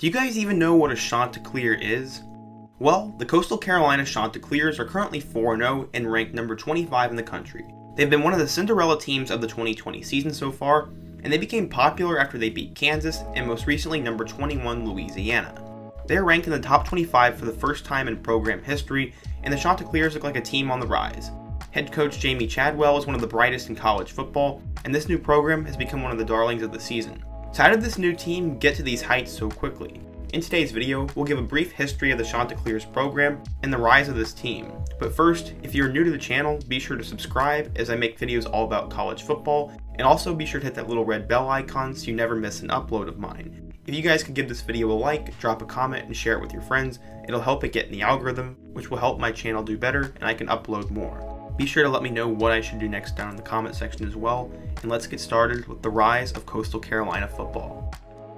Do you guys even know what a Chanticleer is? Well, the Coastal Carolina Chanticleers are currently 4-0 and ranked number 25 in the country. They've been one of the Cinderella teams of the 2020 season so far, and they became popular after they beat Kansas and most recently number 21 Louisiana. They are ranked in the top 25 for the first time in program history, and the Chanticleers look like a team on the rise. Head coach Jamey Chadwell is one of the brightest in college football, and this new program has become one of the darlings of the season. So how did this new team get to these heights so quickly? In today's video, we'll give a brief history of the Chanticleers program and the rise of this team. But first, if you're new to the channel, be sure to subscribe as I make videos all about college football, and also be sure to hit that little red bell icon so you never miss an upload of mine. If you guys could give this video a like, drop a comment, and share it with your friends, it'll help it get in the algorithm, which will help my channel do better and I can upload more. Be sure to let me know what I should do next down in the comment section as well, and let's get started with the rise of Coastal Carolina football.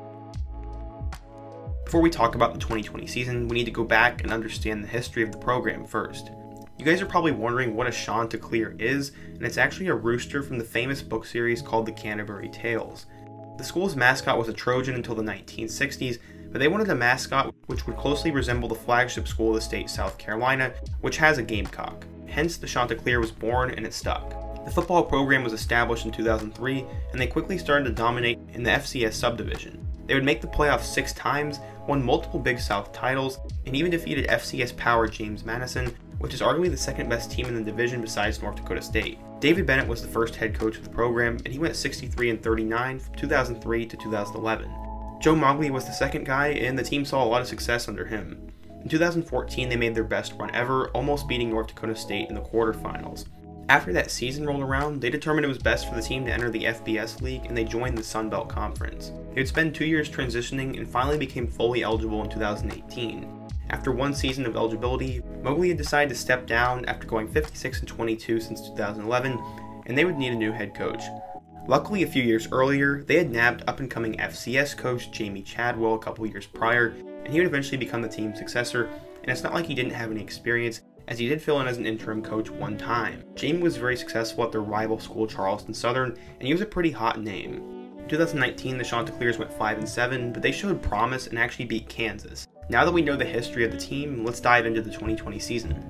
Before we talk about the 2020 season, we need to go back and understand the history of the program first. You guys are probably wondering what a Chanticleer is, and it's actually a rooster from the famous book series called the Canterbury Tales. The school's mascot was a Trojan until the 1960s, but they wanted a mascot which would closely resemble the flagship school of the state, South Carolina, which has a gamecock. Hence, the Chanticleer was born and it stuck. The football program was established in 2003, and they quickly started to dominate in the FCS subdivision. They would make the playoffs 6 times, won multiple Big South titles, and even defeated FCS power James Madison, which is arguably the second best team in the division besides North Dakota State. David Bennett was the first head coach of the program, and he went 63-39 from 2003 to 2011. Joe Moglia was the second guy, and the team saw a lot of success under him. In 2014, they made their best run ever, almost beating North Dakota State in the quarterfinals. After that season rolled around, they determined it was best for the team to enter the FBS League, and they joined the Sun Belt Conference. They would spend 2 years transitioning and finally became fully eligible in 2018. After 1 season of eligibility, Moglia decided to step down after going 56-22 since 2011, and they would need a new head coach. Luckily, a few years earlier, they had nabbed up-and-coming FCS coach Jamey Chadwell a couple years prior, and he would eventually become the team's successor, and it's not like he didn't have any experience, as he did fill in as an interim coach one time. Jamey was very successful at their rival school Charleston Southern, and he was a pretty hot name. In 2019, the Chanticleers went 5-7, but they showed promise and actually beat Kansas. Now that we know the history of the team, let's dive into the 2020 season.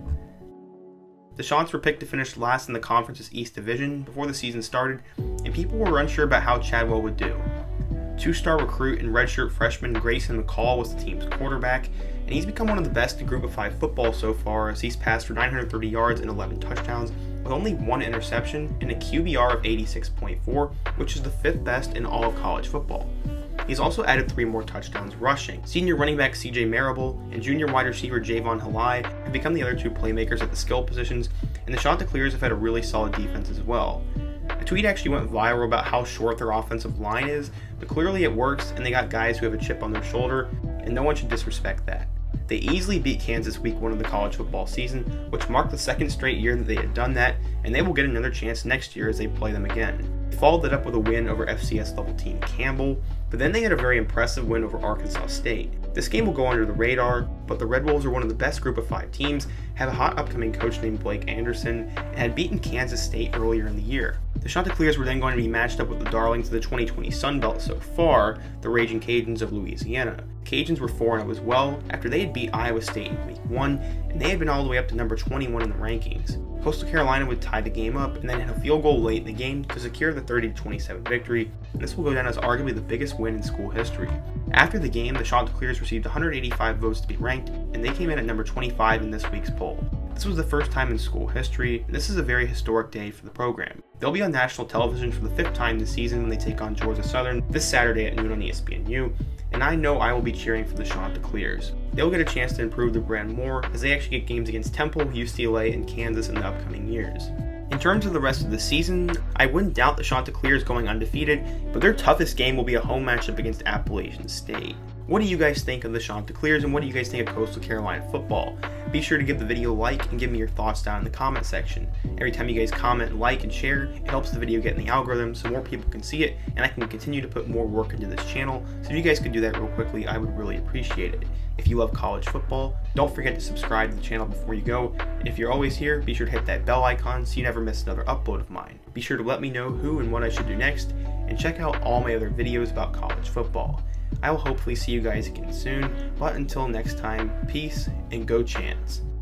The Chants were picked to finish last in the conference's East Division before the season started, and people were unsure about how Chadwell would do. 2-star recruit and redshirt freshman Grayson McCall was the team's quarterback, and he's become one of the best in Group of 5 football so far, as he's passed for 930 yards and 11 touchdowns, with only 1 interception and a QBR of 86.4, which is the 5th best in all of college football. He's also added 3 more touchdowns rushing. Senior running back CJ Marable and junior wide receiver Javon Halai have become the other 2 playmakers at the skill positions, and the Chanticleers have had a really solid defense as well. A tweet actually went viral about how short their offensive line is, but clearly it works, and they got guys who have a chip on their shoulder, and no one should disrespect that. They easily beat Kansas week 1 of the college football season, which marked the 2nd straight year that they had done that, and they will get another chance next year as they play them again. They followed it up with a win over FCS level team Campbell, but then they had a very impressive win over Arkansas State. This game will go under the radar, but the Red Wolves are one of the best Group of 5 teams, have a hot upcoming coach named Blake Anderson, and had beaten Kansas State earlier in the year. The Chanticleers were then going to be matched up with the darlings of the 2020 Sun Belt so far, the Raging Cajuns of Louisiana. The Cajuns were 4-0 as well, after they had beat Iowa State in week 1, and they had been all the way up to number 21 in the rankings. Coastal Carolina would tie the game up and then hit a field goal late in the game to secure the 30-27 victory, and this will go down as arguably the biggest win in school history. After the game, the Chanticleers received 185 votes to be ranked, and they came in at number 25 in this week's poll. This was the first time in school history, and this is a very historic day for the program. They'll be on national television for the 5th time this season when they take on Georgia Southern this Saturday at noon on ESPNU, and I know I will be cheering for the Chanticleers. They'll get a chance to improve their brand more as they actually get games against Temple, UCLA, and Kansas in the upcoming years. In terms of the rest of the season, I wouldn't doubt the Chanticleers going undefeated, but their toughest game will be a home matchup against Appalachian State. What do you guys think of the Chanticleers, and what do you guys think of Coastal Carolina football? Be sure to give the video a like and give me your thoughts down in the comment section. Every time you guys comment, like, and share, it helps the video get in the algorithm so more people can see it, and I can continue to put more work into this channel. So if you guys could do that real quickly, I would really appreciate it. If you love college football, don't forget to subscribe to the channel before you go, and if you're always here, be sure to hit that bell icon so you never miss another upload of mine. Be sure to let me know who and what I should do next, and check out all my other videos about college football. I will hopefully see you guys again soon, but until next time, peace and go Chants.